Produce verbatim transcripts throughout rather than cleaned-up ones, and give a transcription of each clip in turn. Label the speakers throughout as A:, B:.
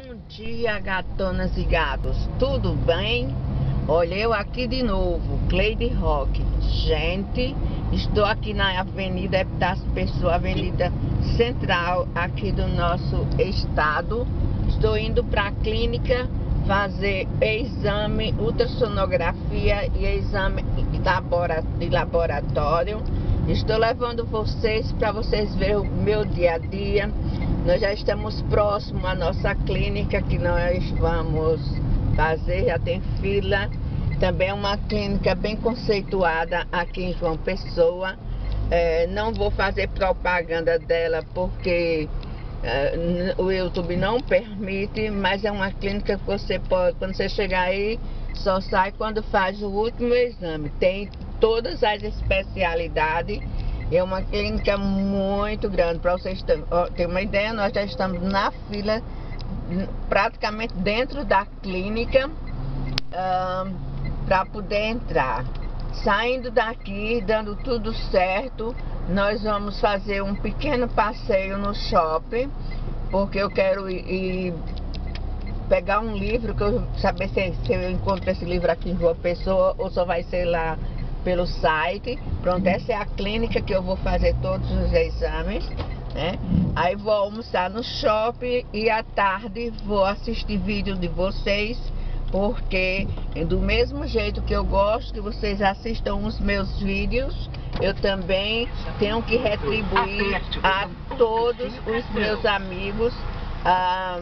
A: Bom dia, gatonas e gatos, tudo bem? Olha, eu aqui de novo, Cleide Roque. Gente, estou aqui na Avenida Epitácio Pessoa, Avenida Central aqui do nosso estado. Estou indo para a clínica fazer exame, ultrassonografia e exame de laboratório. Estou levando vocês para vocês verem o meu dia a dia. Nós já estamos próximos à nossa clínica que nós vamos fazer, já tem fila. Também é uma clínica bem conceituada aqui em João Pessoa. É, não vou fazer propaganda dela porque é, o YouTube não permite, mas é uma clínica que você pode, quando você chegar aí, só sai quando faz o último exame. Tem todas as especialidades. É uma clínica muito grande. Para vocês terem uma ideia, nós já estamos na fila, praticamente dentro da clínica, uh, para poder entrar. Saindo daqui, dando tudo certo, nós vamos fazer um pequeno passeio no shopping, porque eu quero ir, ir pegar um livro, que eu saber se, se eu encontro esse livro aqui em João Pessoa ou só vai ser lá pelo site. Pronto, essa é a clínica que eu vou fazer todos os exames, né? Aí vou almoçar no shopping e à tarde vou assistir vídeo de vocês, porque do mesmo jeito que eu gosto que vocês assistam os meus vídeos, eu também tenho que retribuir a todos os meus amigos a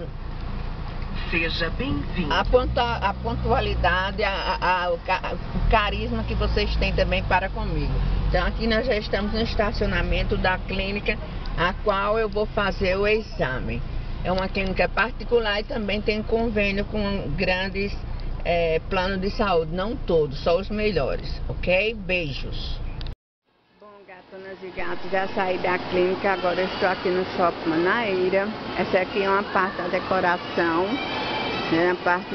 B: Seja bem-vindo.
A: A, pontua, a pontualidade, a, a, a, o, ca, o carisma que vocês têm também para comigo. Então aqui nós já estamos no estacionamento da clínica a qual eu vou fazer o exame. É uma clínica particular e também tem convênio com grandes é, planos de saúde, não todos, só os melhores, ok? Beijos. Bom, gatonas e gatos, já saí da clínica, agora eu estou aqui no Shopping Manaíra. Essa aqui é uma parte da decoração, né, na parte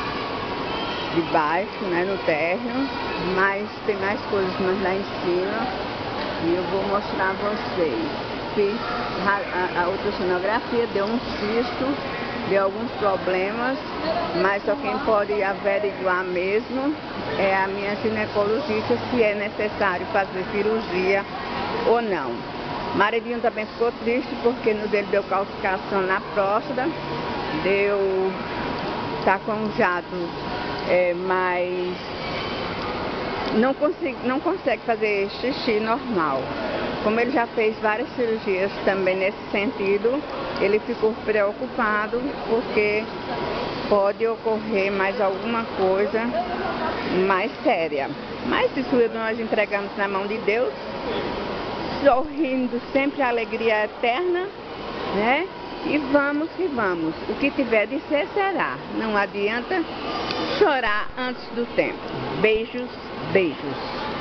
A: de baixo, né, no térreo, mas tem mais coisas mais lá em cima e eu vou mostrar a vocês. Fiz a, a, a ultrassonografia, deu um cisto, deu alguns problemas, mas só quem pode averiguar mesmo é a minha ginecologista se é necessário fazer cirurgia ou não. Maridinho também ficou triste porque no dele deu calcificação na próstata, deu, tá com um jato, é, mas não consegue, não consegue fazer xixi normal. Como ele já fez várias cirurgias também nesse sentido, ele ficou preocupado porque pode ocorrer mais alguma coisa mais séria. Mas isso nós entregamos na mão de Deus, sorrindo, sempre a alegria eterna, né? E vamos que vamos. O que tiver de ser, será. Não adianta chorar antes do tempo. Beijos, beijos.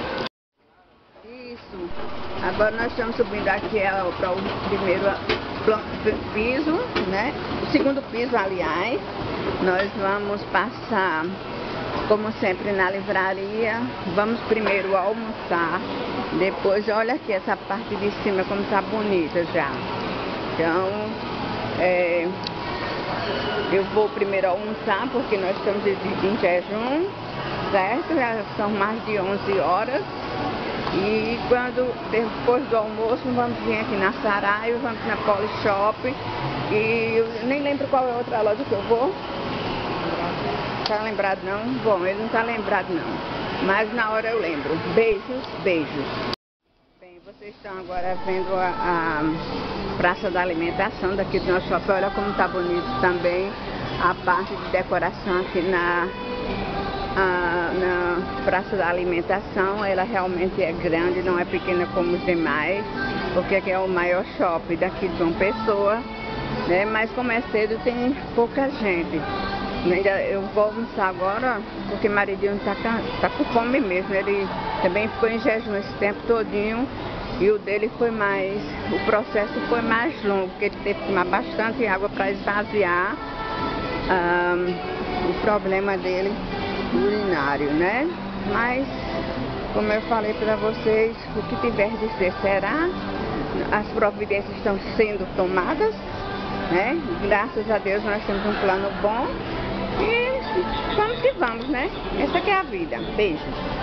A: Isso. Agora nós estamos subindo aqui para o primeiro piso, né? O segundo piso, aliás. Nós vamos passar, como sempre, na livraria. Vamos primeiro almoçar. Depois, olha aqui essa parte de cima como está bonita já. Então, é, eu vou primeiro almoçar porque nós estamos em jejum, certo? Já são mais de onze horas. E quando, depois do almoço, vamos vir aqui na Saraiva, vamos na Polishop. E eu nem lembro qual é a outra loja que eu vou. Tá lembrado não? Bom, ele não tá lembrado não. Mas na hora eu lembro. Beijos, beijos. Bem, vocês estão agora vendo a, a praça da alimentação daqui do nosso shopping. Olha como tá bonito também a parte de decoração aqui na... Ah, na praça da alimentação. Ela realmente é grande, não é pequena como os demais, porque aqui é o maior shopping daqui de João Pessoa, né? Mas como é cedo tem pouca gente. Eu vou almoçar agora porque maridinho tá, tá com fome mesmo. Ele também ficou em jejum esse tempo todinho e o dele foi mais, o processo foi mais longo, porque ele teve que tomar bastante água para esvaziar ah, o problema dele urinário, né? Mas, como eu falei para vocês, o que tiver de ser será. As providências estão sendo tomadas, né? Graças a Deus nós temos um plano bom e vamos que vamos, né? Essa que é a vida. Beijo.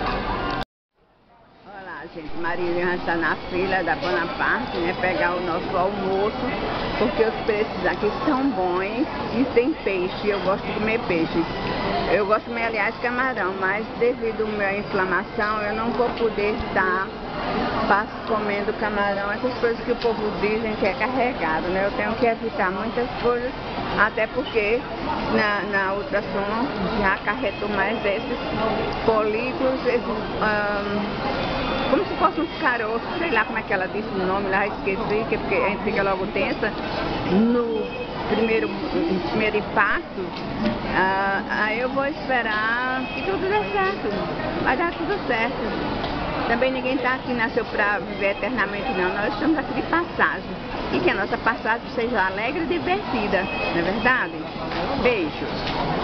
A: Olá, gente. Maria já está na fila da Bonaparte, né? Pegar o nosso almoço, porque os preços aqui são bons e tem peixe. Eu gosto de comer peixe. Eu gosto de comer, aliás, camarão, mas devido à minha inflamação, eu não vou poder estar passo comendo camarão, essas coisas que o povo dizem que é carregado, né? Eu tenho que evitar muitas coisas, até porque na, na ultrassom já acarretou mais esses polígonos, esses, um, como se fossem uns caroços, sei lá como é que ela disse o nome, lá esqueci, que porque a gente fica logo tensa no primeiro, no primeiro impacto. Uh, aí eu vou esperar que tudo dê certo, vai dar tudo certo. Também ninguém está aqui nasceu para viver eternamente, não. Nós estamos aqui de passagem. E que a nossa passagem seja alegre e divertida, não é verdade? Beijos.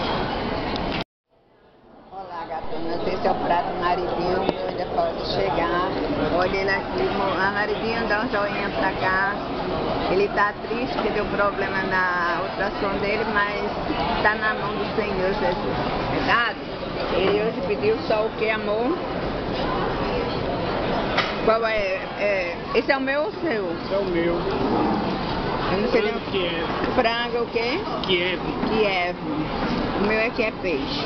A: Olá, gatonas. Esse é o prato do maridinho. Ainda pode chegar. Olha ele aqui. O maridinho dá um joinha pra cá. Ele tá triste porque deu problema na ultrassom dele, mas tá na mão do Senhor Jesus. Verdade? Ele hoje pediu só o que, amor? Qual é, é? Esse é o meu ou o seu?
C: É o meu.
A: Eu não sei nem.
C: Kiev.
A: Frango o quê?
C: Kiev.
A: Kiev. O meu é que é peixe.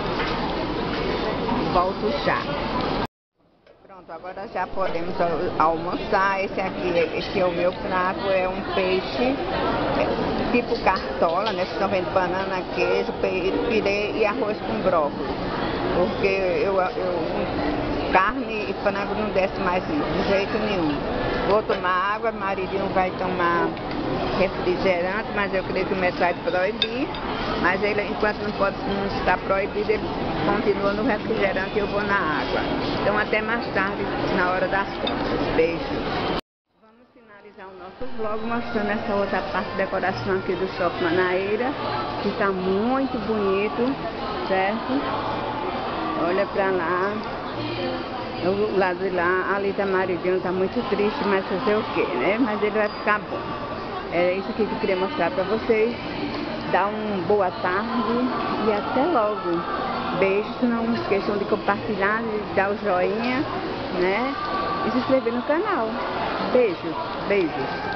A: Volto o chá. Pronto, agora já podemos almoçar. Esse aqui, esse é o meu prato, é um peixe é, tipo cartola, né? Vocês estão vendo banana, queijo, pirê e arroz com brócolis. Porque eu, eu carne e frango não desce mais de jeito nenhum. Vou tomar água, maridinho vai tomar refrigerante, mas eu creio que o médico vai proibir. Mas ele, enquanto não pode não está proibido, ele continua no refrigerante e eu vou na água. Então até mais tarde, na hora das compras. Beijo. Vamos finalizar o nosso vlog mostrando essa outra parte de decoração aqui do Shopping Manaíra, que está muito bonito, certo? Olha pra lá. O lado de lá, ali da maridinho tá muito triste, mas fazer o que, né? Mas ele vai ficar bom. É isso aqui que eu queria mostrar pra vocês. Dá uma boa tarde e até logo. Beijos, não esqueçam de compartilhar, de dar o joinha, né? E se inscrever no canal. Beijos, beijos.